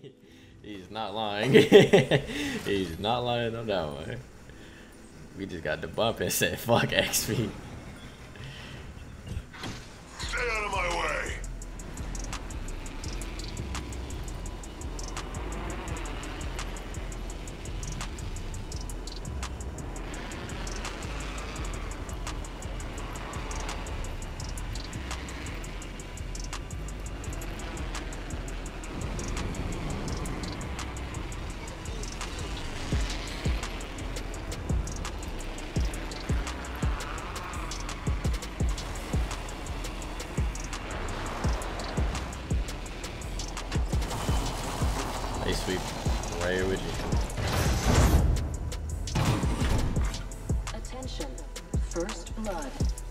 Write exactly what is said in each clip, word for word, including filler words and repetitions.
He's not lying. He's not lying on that one. We just got the bump and said, fuck X P. Stay out of my way. They sweep right here with you. Attention, first blood.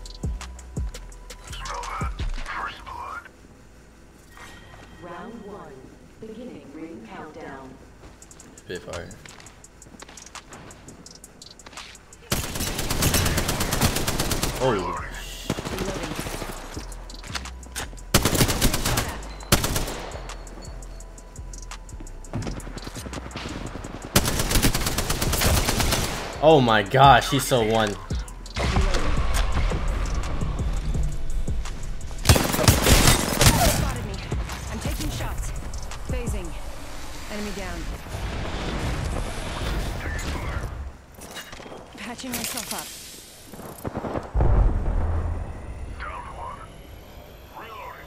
Smell that? First blood. Round one, beginning ring countdown. Spitfire. Oh. Oh my gosh, he's so one. Spotted me. I'm taking shots. Phasing. Enemy down. Patching myself up. Down one. Reloading.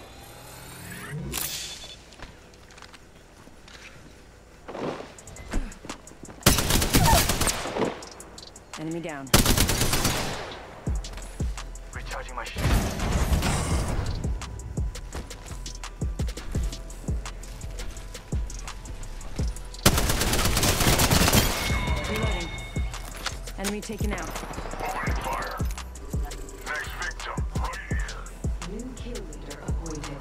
Enemy down. Recharging my shield. Reloading. Enemy taken out. Opening fire. Next victim, right here. New kill leader appointed.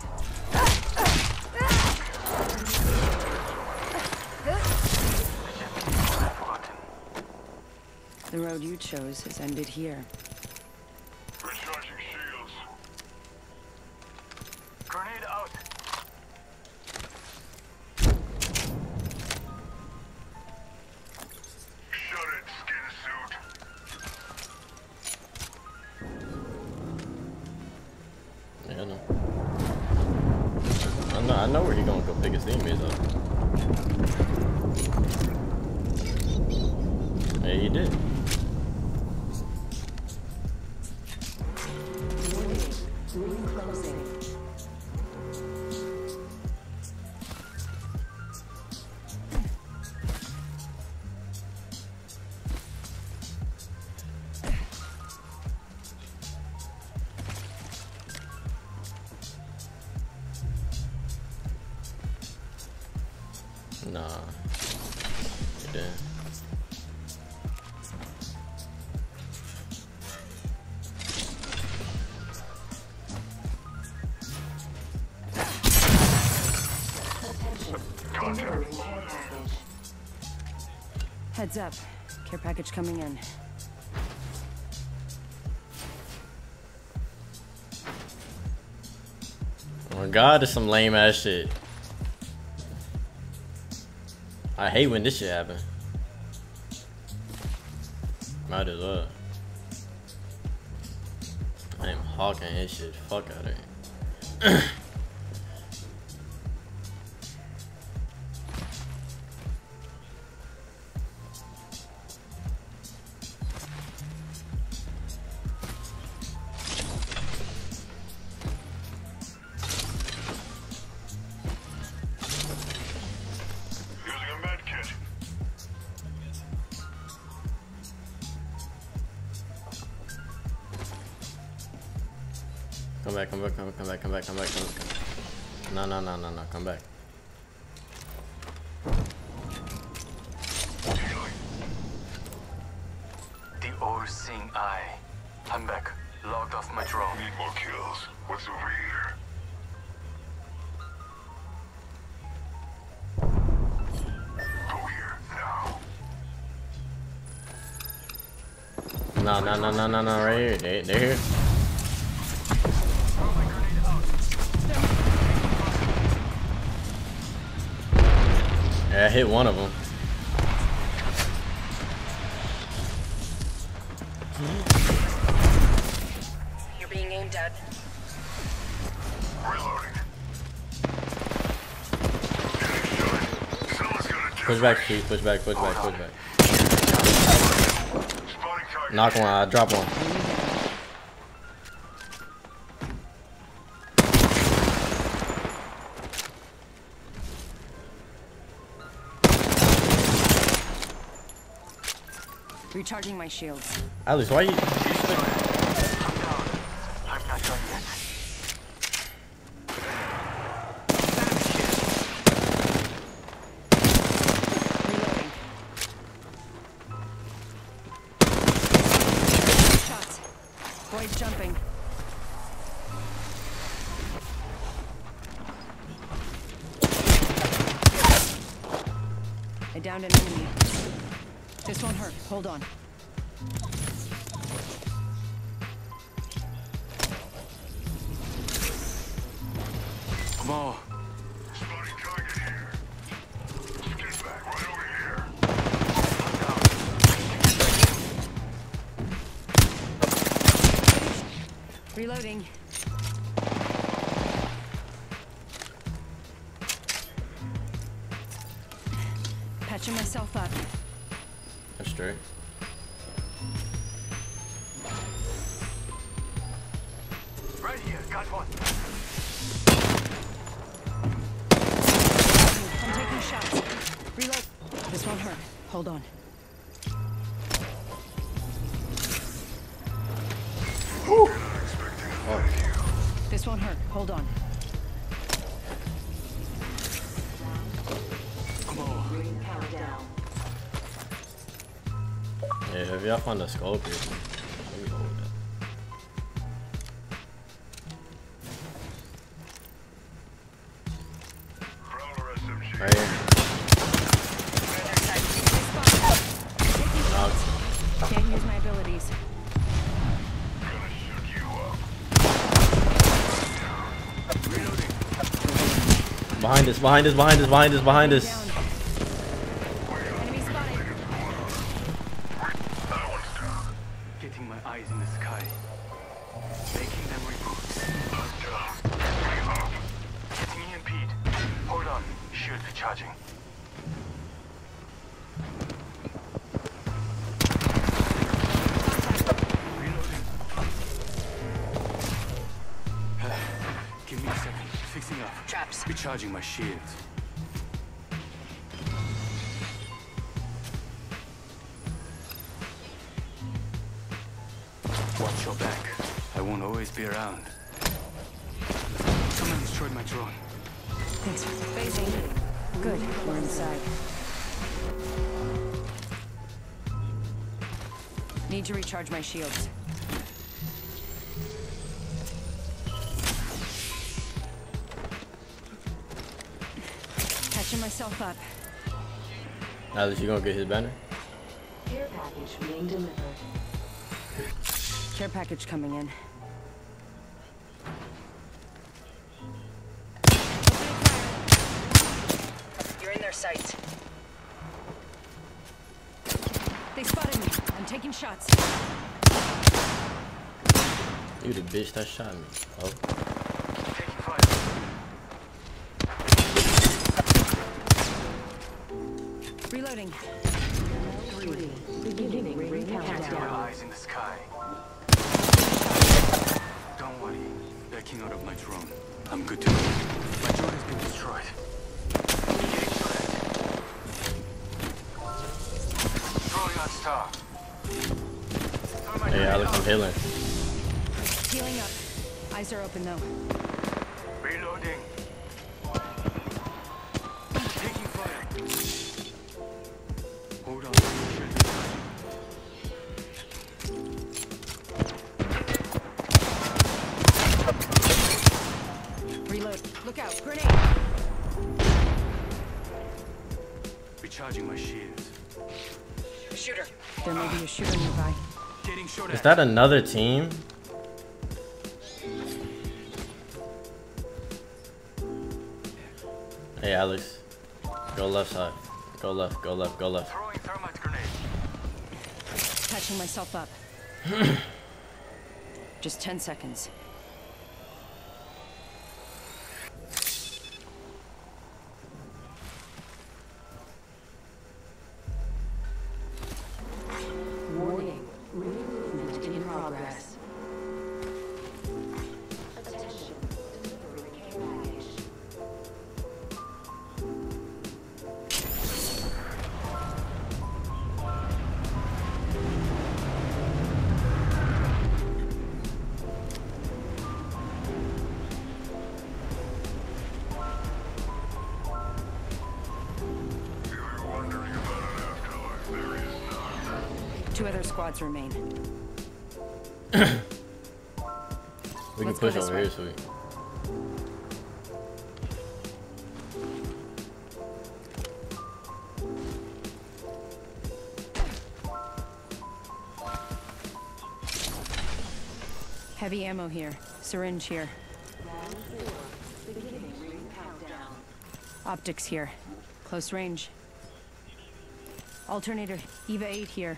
The road you chose has ended here. Recharging shields. Grenade out. Shut it, skin suit. Yeah, I know. I know, I know where he gonna go pick his teammates up. Yeah, he did. Ring closing. Nah. He didn't. Delivering care package. Heads up. Care package coming in. Oh my god, this is some lame ass shit. I hate when this shit happen. Might as well. I am hawking his shit. Fuck out of here. Using a med kit. Come back, come back, come back, come back, come back, come back, come back. No, no, no, no, no, come back. The all-seeing eye. I'm back. Logged off my drone. Need more kills. What's over here? Go here now. No, no, no, no, no, no, right here. They, they're here. I hit one of them. You're being aimed at. Reloading. Getting shot. Someone's gonna Push back, Chief. Push back, push back, push back. spotting target. Knock one, I drop one. Recharging my shields. Alice, why you... I'm down. I'm not done yet. Reloading. Shots. Void jumping. I downed an enemy. This won't hurt. Hold on. Come on. Spotting target here. Get back right over here. Reloading. Patching myself up. That's straight. Right here. Got one. I'm taking shots. Reload. This won't hurt. Hold on. This won't hurt. Hold on. Come on. Ring countdown. Yeah, if y'all find a scope here, let me hold that. Prowler S M G. Right here. Knocked. Can't use my abilities. Gonna shoot you up. Behind us, behind us, behind us, behind us, behind us. Down. Enemy spotted. That one's down. Getting my eyes in the sky. Making them reboot. I'm down. Bring up. Getting E M P'd. Hold on. Shield recharging. Reloading. Give me a second. Fixing up. Traps. Recharging my shields. Watch your back. I won't always be around. Someone destroyed my drone. Thanks. Phasing. Good. We're inside. Need to recharge my shields. Patching myself up. Alice, you gonna get his banner? Care package being delivered. Care package coming in. You're in their sights. They spotted me. I'm taking shots. You the bitch that shot me. Oh. Taking fire. Reloading. Three. Beginning ring Getting my countdown. eyes in the sky. Don't worry. Backing out of my drone. I'm good to go. My drone has been destroyed. Getting shot at. Throwing out star. Throw my Hey, grenade Alex, I'm out. healing. Healing up. Eyes are open though. Reloading. Taking fire. Hold on. Reload. Look out. Grenade. Recharging my shields. Shooter. There may be a shooter nearby. Getting shot Is at. that another team? Hey, Alex. Go left side. Go left, go left, go left. Throwing thermite grenade. Patching myself up. Just ten seconds. Warning. Ring movement in progress. Attention. Delivery care package. If you're wondering about an afterlife, there is none. Two other squads remain. We can Let's go push this over way. here, sweet. Heavy ammo here. Syringe here. Round four. Beginning ring countdown. Optics here. Close range. Alternator. Eva eight here.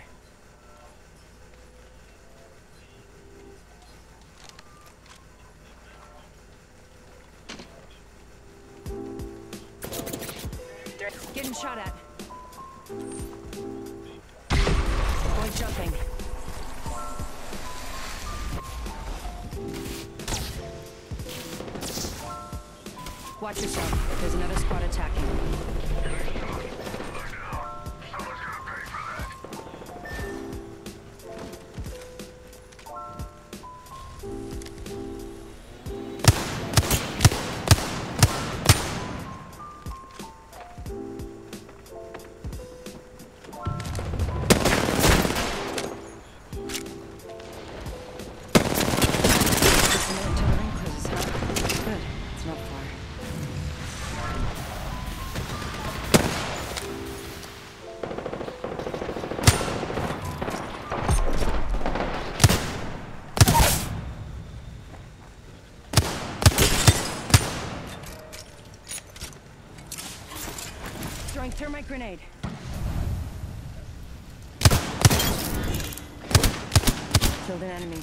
Getting shot at. Boy jumping. Watch yourself. There's another squad attacking. Someone's gonna pay for that. Just a minute till the ring closes, huh? Good. It's not far. Throwing thermite grenade. Killed an enemy.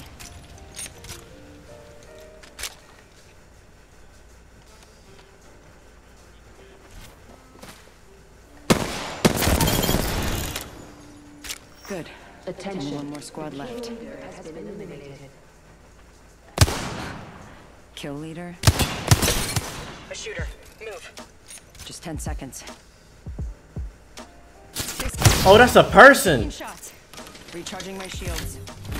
Good. Attention. Only one more squad left. Leader has been eliminated. Kill leader. A shooter. Move. Just ten seconds. Oh, that's a person. Shots. Recharging my shields.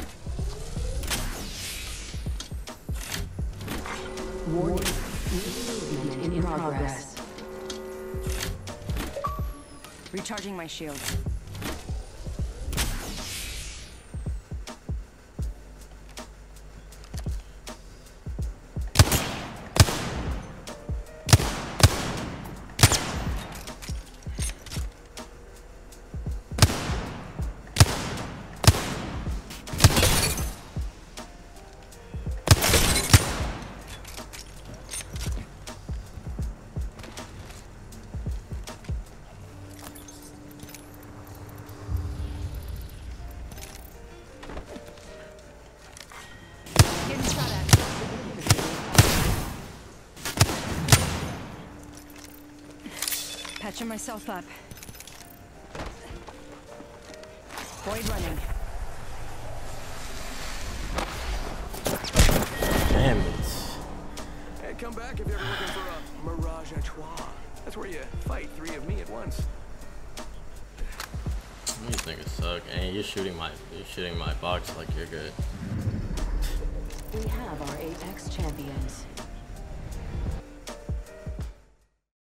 Warning. Movement in progress. Recharging my shields. Getting shot at. Patching myself up. Void running. Damn it. Hey, come back if you're ever looking for a mirage à trois. That's where you fight three of me at once. These niggas suck. And you're shooting my, you're shooting my box like you're good. We have our Apex champions.